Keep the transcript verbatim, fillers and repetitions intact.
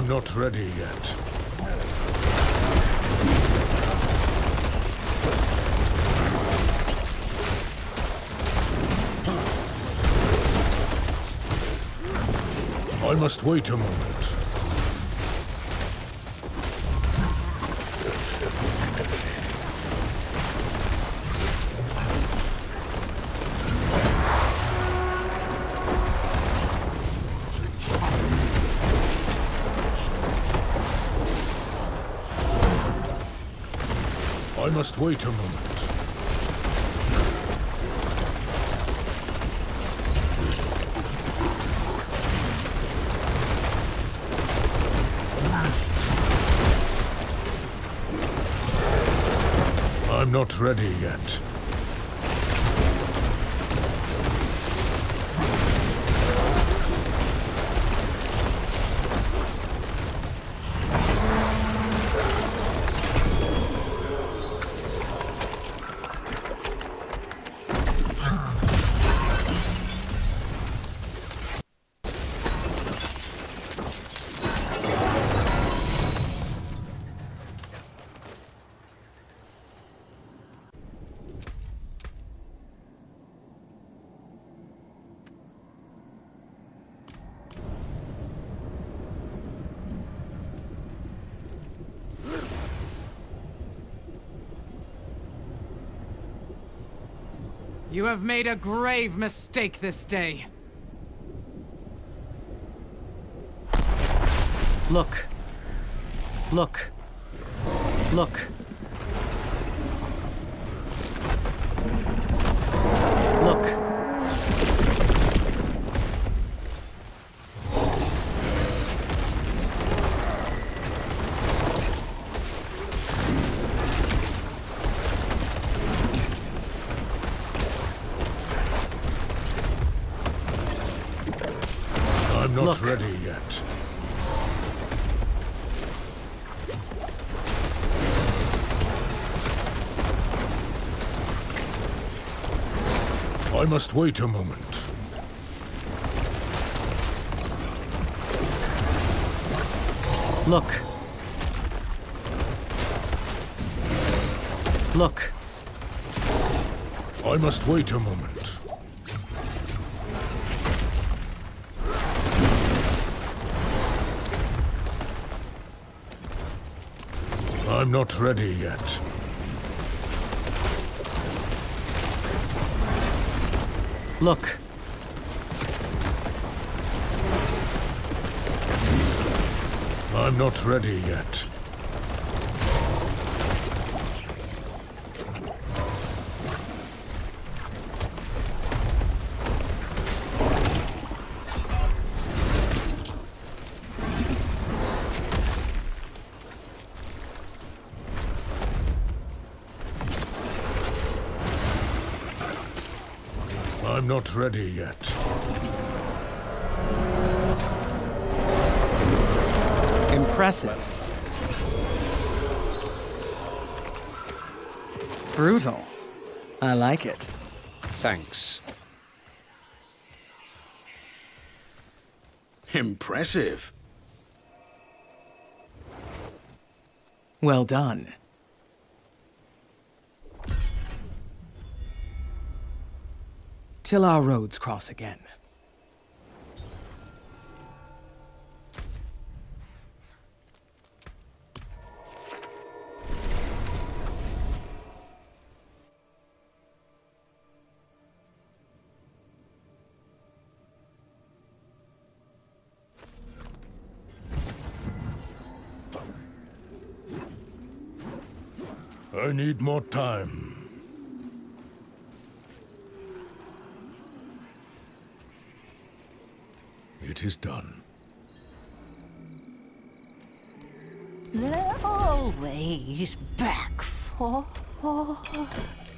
I'm not ready yet. I must wait a moment. I must wait a moment. I'm not ready yet. You have made a grave mistake this day. Look. Look. Look. Look. I'm not Look. ready yet. I must wait a moment. Look. Look. I must wait a moment. I'm not ready yet. Look. I'm not ready yet. I'm not ready yet. Impressive. Brutal. I like it. Thanks. Impressive. Well done. Till our roads cross again. I need more time. It is done. They're always back for...